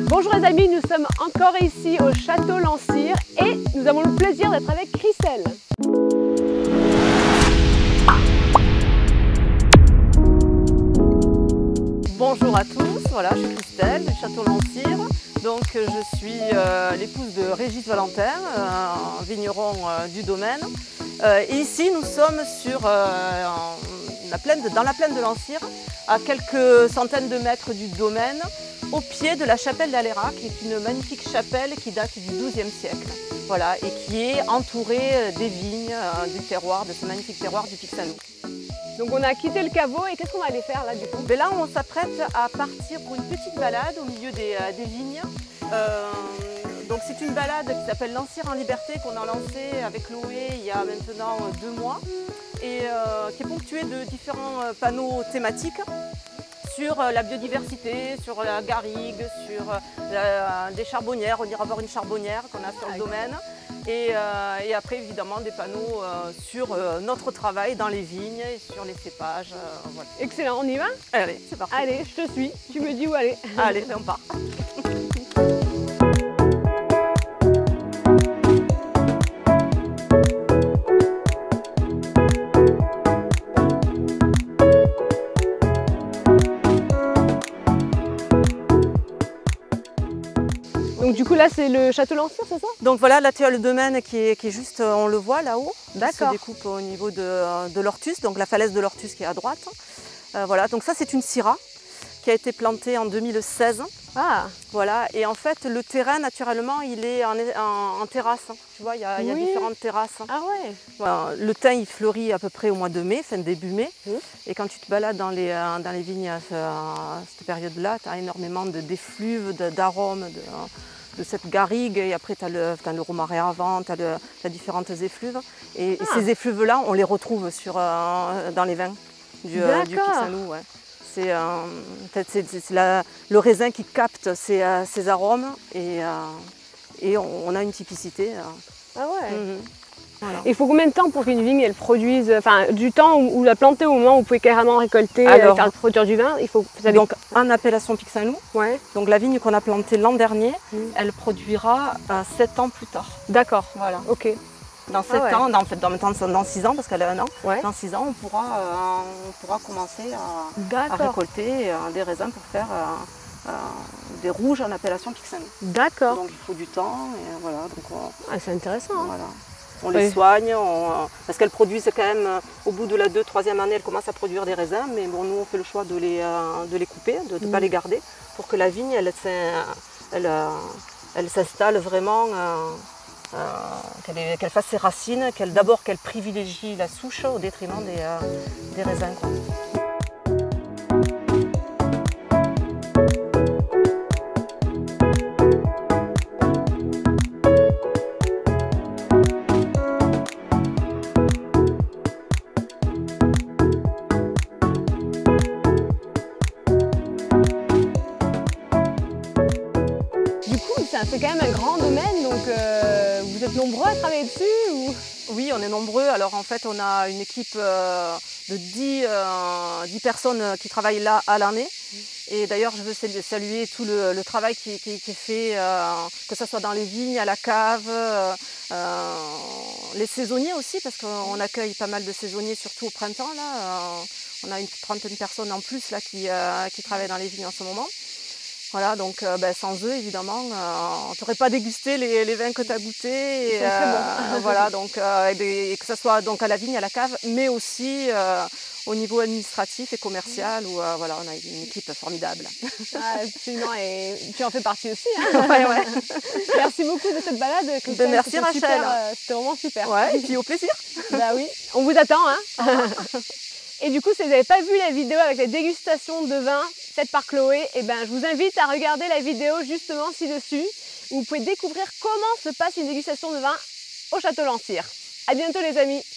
Bonjour les amis, nous sommes encore ici au Château Landcire et nous avons le plaisir d'être avec Christelle. Bonjour à tous, voilà, je suis Christelle du Château Landcire. Donc je suis l'épouse de Régis Valentin, un vigneron du domaine. Et ici nous sommes dans la plaine de Landcire, à quelques centaines de mètres du domaine, au pied de la chapelle d'Aléra, qui est une magnifique chapelle qui date du XIIe siècle. Voilà, et qui est entourée des vignes, du terroir, de ce magnifique terroir du Pic Saint-Loup. Donc on a quitté le caveau et qu'est-ce qu'on va aller faire là du coup? Mais là on s'apprête à partir pour une petite balade au milieu des vignes. Donc c'est une balade qui s'appelle Landcire en liberté qu'on a lancée avec Loé il y a maintenant 2 mois et qui est ponctuée de différents panneaux thématiques sur la biodiversité, sur la garrigue, sur des charbonnières. On ira voir une charbonnière qu'on a sur le domaine. Et après évidemment des panneaux sur notre travail dans les vignes et sur les cépages. Voilà. Excellent, on y va? Allez, c'est parti. Allez, je te suis, tu me dis où aller. Allez, on part. Donc du coup là c'est le Château Landcire, c'est ça? Donc voilà, là tu as le domaine qui est juste, on le voit là-haut. D'accord. Se découpe au niveau de l'Ortus, donc la falaise de l'Ortus qui est à droite. Voilà, donc ça c'est une syrah qui a été plantée en 2016. Ah. Voilà, et en fait le terrain naturellement il est en terrasse. Tu vois, il y a différentes terrasses. Ah ouais. Voilà, le thym il fleurit à peu près au mois de mai, fin début mai. Et quand tu te balades dans les vignes à cette période-là, tu as énormément d'effluves, d'arômes, de cette garrigue, et après tu as le romarin avant, tu as différentes effluves. Et ces effluves-là, on les retrouve dans les vins du Pic Saint-Loup. Ouais. C'est le raisin qui capte ces arômes et on a une typicité. Ah ouais. Voilà. Il faut combien de temps pour qu'une vigne elle produise, enfin du temps où la planter au moment où vous pouvez carrément récolter, Alors, faire produire du vin, donc en appellation Pic Saint-Loup, ouais. donc la vigne qu'on a plantée l'an dernier, elle produira 7 ans plus tard. D'accord, Voilà. Ok. Dans 7 ans, en fait dans 6 ans, parce qu'elle a 1 an, Ouais. dans 6 ans on pourra commencer à récolter des raisins pour faire des rouges en appellation Pic Saint-Loup. D'accord. Donc il faut du temps et voilà. Donc c'est intéressant. Hein. Voilà. On les soigne, parce qu'elles produisent quand même, au bout de la 2e, 3e année, elles commencent à produire des raisins, mais bon, nous on fait le choix de les couper, de ne pas les garder, pour que la vigne elle s'installe vraiment, qu'elle fasse ses racines, d'abord qu'elle privilégie la souche au détriment des raisins. Quoi. C'est quand même un grand domaine, donc vous êtes nombreux à travailler dessus ou... Oui, on est nombreux. Alors en fait, on a une équipe de 10 personnes qui travaillent là à l'année. Et d'ailleurs, je veux saluer tout le travail qui est fait, que ce soit dans les vignes, à la cave, les saisonniers aussi, parce qu'on accueille pas mal de saisonniers, surtout au printemps. Là, on a une trentaine de personnes en plus là, qui travaillent dans les vignes en ce moment. Voilà, donc sans eux, évidemment, on ne t'aurait pas dégusté les vins que tu as goûtés. Bon. Voilà, donc, et que ce soit donc à la vigne, à la cave, mais aussi au niveau administratif et commercial, où voilà, on a une équipe formidable. Ah, absolument, et tu en fais partie aussi. Hein. Ouais. Merci beaucoup de cette balade, Christelle. Merci Rachel. C'était vraiment super. Ouais, et puis au plaisir. Bah oui, on vous attend. Hein. Et du coup, si vous n'avez pas vu la vidéo avec la dégustation de vin faite par Chloé, eh ben, je vous invite à regarder la vidéo justement ci-dessus, où vous pouvez découvrir comment se passe une dégustation de vin au Château Landcire. À bientôt les amis.